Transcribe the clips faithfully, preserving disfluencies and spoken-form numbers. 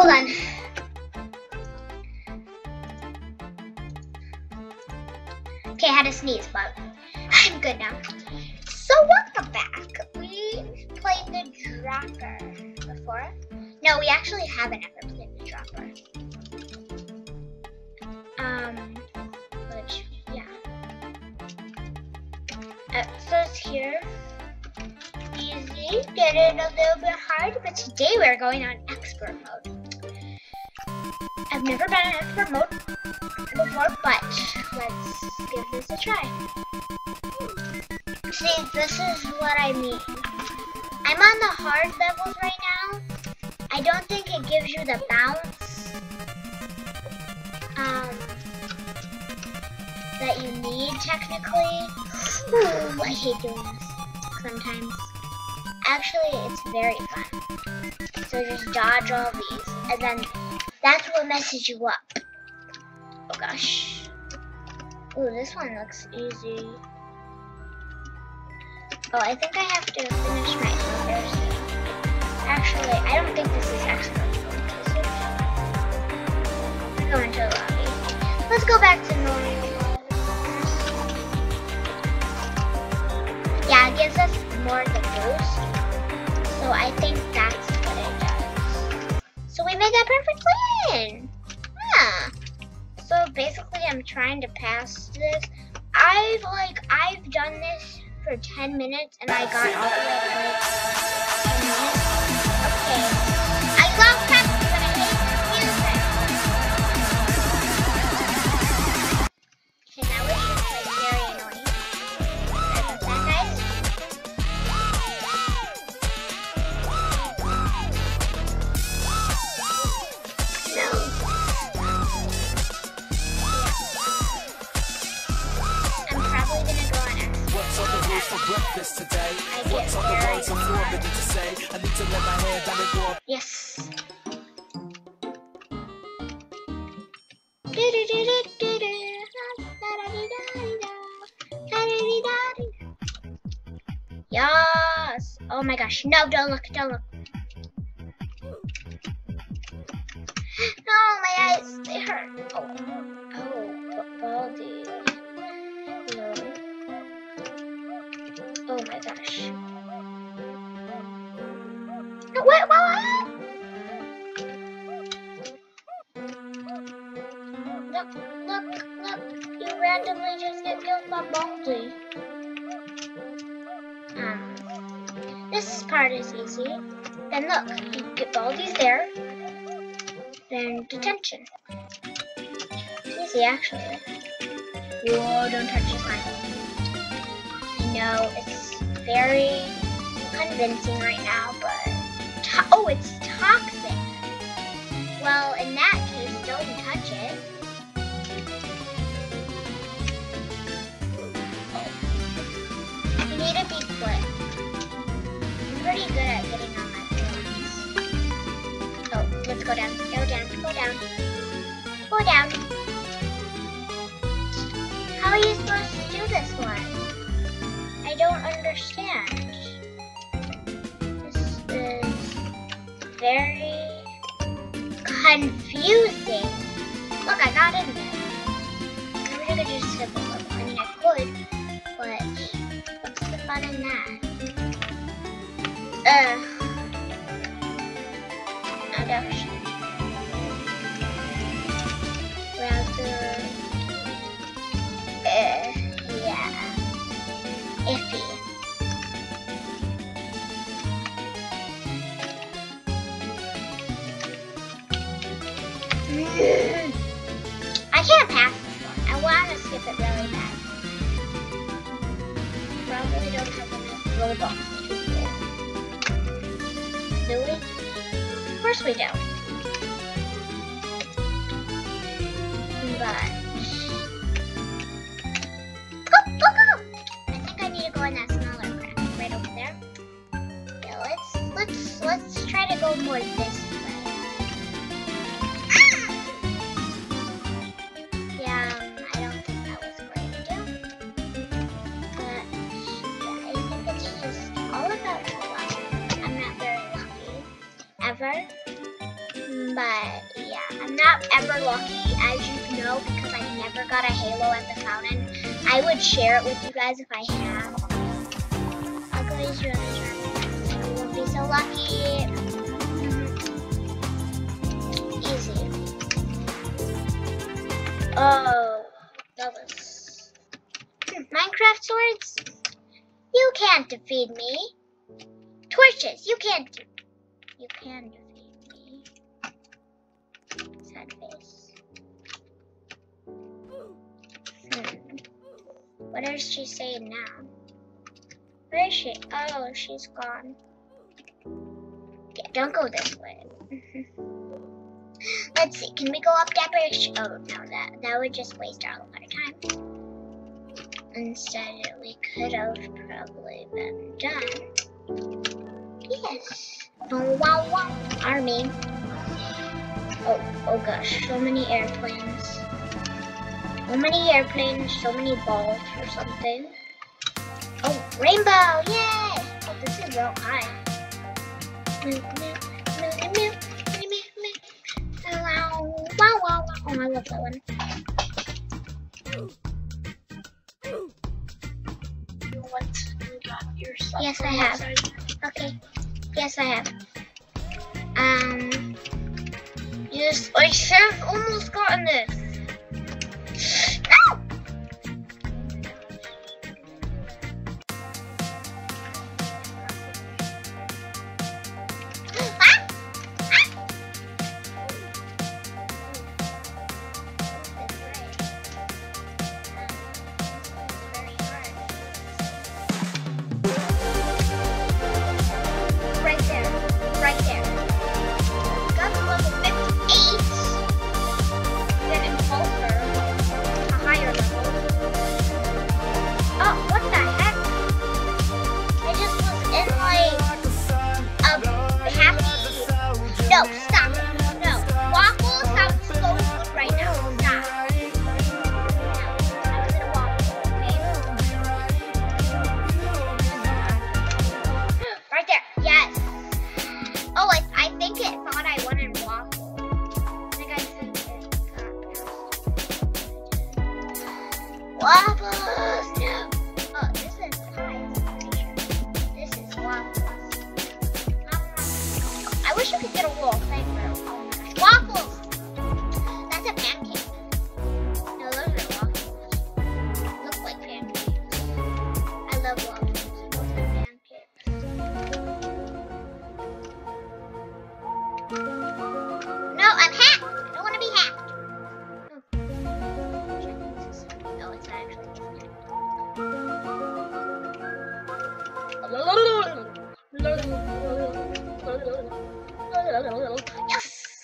hold on. Okay, I had to sneeze, but I'm good now. So welcome back. We played the Dropper before. No, we actually haven't ever played the Dropper. Um, which, yeah. Uh, so it's here. Easy, get it a little bit hard, but today we're going on expert mode. I've never been on expert mode before, but let's give this a try. See, this is what I mean. I'm on the hard levels right now. I don't think it gives you the bounce um, that you need technically. Ooh, I hate doing this sometimes. Actually, it's very fun. So just dodge all these, and then that's what messes you up. Oh gosh. Ooh, this one looks easy. Oh, I think I have to finish my others. Actually, I don't think this is expert mode. Let's go into the lobby. Let's go back to normal mode. Yeah, it gives us more of the boost. So I think that's what it does. So we made that perfect win! Yeah. So basically I'm trying to pass this. I've like, I've done this for ten minutes and I got all the way to like ten minutes. Okay. I love practice, but I hate music. Okay, that was just like very annoying. Sorry about that, guys. For breakfast today. What's on the words I'm forbidden to say? I need to let my hair down and go up. Yes. Yes. Oh my gosh. No, don't look. Don't look. No, my eyes. They hurt. Oh. Oh, Baldi. No. Oh my gosh. No, wait, what? Look, look, look. You randomly just get killed by Baldi. Um, this part is easy. Then look, you get Baldi's there. Then detention. It's easy, actually. Whoa, don't touch the slime. No, it's very convincing right now, but to oh, it's toxic. Well, in that case, don't touch it. You need to be quick. I'm pretty good at getting on my feelings. Oh, let's go down, go down, go down, go down. How are you supposed to do this one? I don't understand. This is very confusing. Look, I got in there. I wish I could just skip a little. I mean, I could, but what's the fun in that? Ugh. Oh gosh. Browser. Uh, yeah. Iffy. Mm. I can't pass this one. I want to skip it really bad. Probably don't have enough Robux to do. Do we? Of course we don't. But go, go, go! I think I need to go in that smaller crack right over there. Yeah, let's let's let's try to go more this way. Ah! Yeah, um, I don't think that was great to do. But yeah, I think it's just all about luck. I'm not very lucky ever. But yeah, I'm not ever lucky, as you know, because I never got a halo at the fountain. I would share it with you guys if I have. I'll go use your other turn. You won't be so lucky. Easy. Oh, that was Minecraft swords. You can't defeat me. Torches, you can't. Do you can defeat me. Sad face. Hmm. What is she saying now? Where is she? Oh, she's gone. Yeah, don't go this way. Let's see. Can we go up that bridge? Oh no, that that would just waste all of our time. Instead, we could have probably been done. Yes. Oh, wow, wow. Army. Oh, oh gosh. So many airplanes. So many airplanes. So many balls or something. Oh, rainbow. Yay. Oh, this is real high. Wow, wow, wow. Oh, I love that one. You went and got your stuff. Yes, I have. Okay. Yes, I have. Um. Yes, I have almost gotten this. No! No, stop. No. Waffle sounds so good right now. Stop. No, I was in a waffle, okay? Right there. Yes. Oh, I, I think it thought I wanted waffle. I think I said it. Waffles. No. Oh, this is pie. This is waffles. I wish you could get a little thing for oh my gosh. Waffles! That's a pancake. No, those are waffles. Look like pancakes. I love waffles. Those are pancakes. No, I'm hacked! I don't want to be hacked. Oh, oh it's not actually Yes!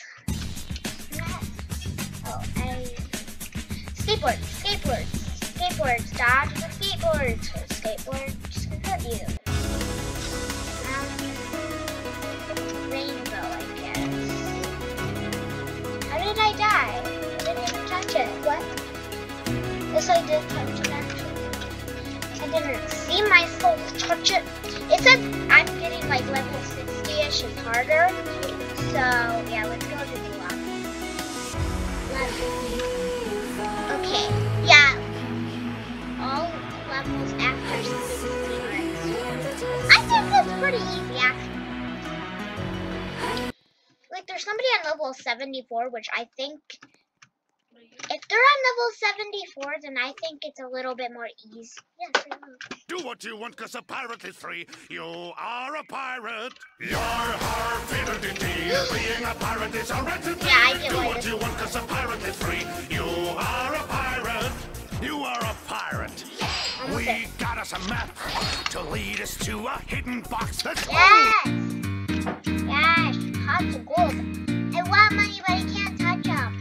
Oh, I... Skateboards, skateboards, skateboards, dodge the skateboards. Skateboards can hurt you. Um, rainbow, I guess. How did I die? I didn't even touch it. What? Yes, I did touch it, actually. I didn't see myself touch it. It says I'm getting like level sixty-ish is harder. So, yeah, let's go to the lab. Okay, yeah. All levels after sixty are I think that's pretty easy, actually. Like, there's somebody on level seventy-four, which I think... If they're on level seventy-four, then I think it's a little bit more easy. Yes, I know. Do what you want, cause a pirate is free. You are a pirate. Your heart, fidelity. Being a pirate is a right to be. Yeah, I get Do what what you want, cause a pirate is free. You are a pirate. You are a pirate. I'm We okay. got us a map to lead us to a hidden box. Let's go. Yes! Yes, hearts of gold. I want money, but I can't touch them.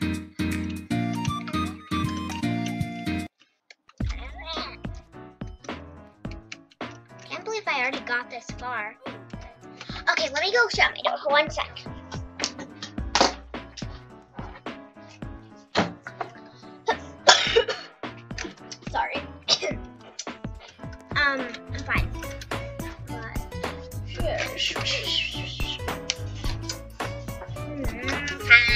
Can't believe I already got this far. Okay, let me go shut my door for one sec. Sorry. um, I'm fine. But...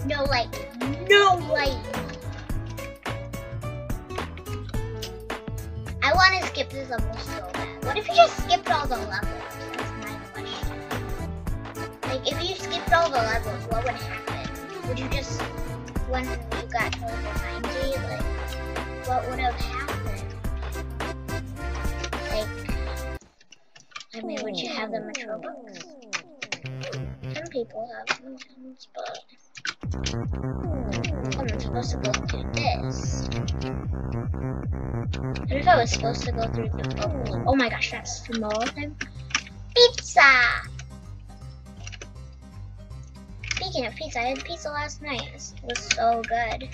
no light. No light. I want to skip this level so bad. What if you just skipped all the levels? That's my question. Like, if you skipped all the levels, what would happen? Would you just, when you got to level ninety, like, what would have happened? Like, I mean, would you have the mature books? Some people have them, but I'm supposed to go through this. What if I was supposed to go through the bubbles? Oh my gosh, that's small time. Pizza! Speaking of pizza, I had pizza last night. It was so good.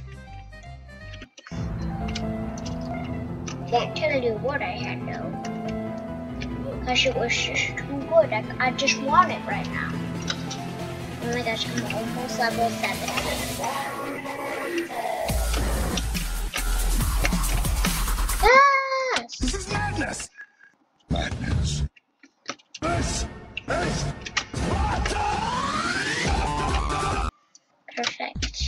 Can't tell you what I had though. Because it was just too good. I, I just want it right now. Oh my gosh, I'm almost level seven. Yes! This is madness! Madness. This is Sparta! Perfect.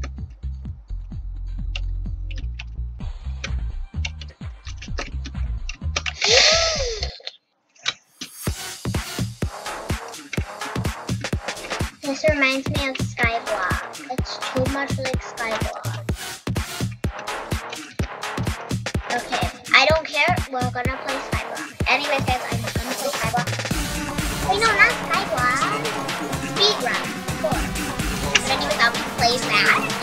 This reminds me of Skyblock. It's too much like Skyblock. Okay, I don't care. We're gonna play Skyblock. Anyways, guys, I'm gonna play Skyblock. Wait, no, not Skyblock. Speedrun. Cool. But anyways, I'll be playing that.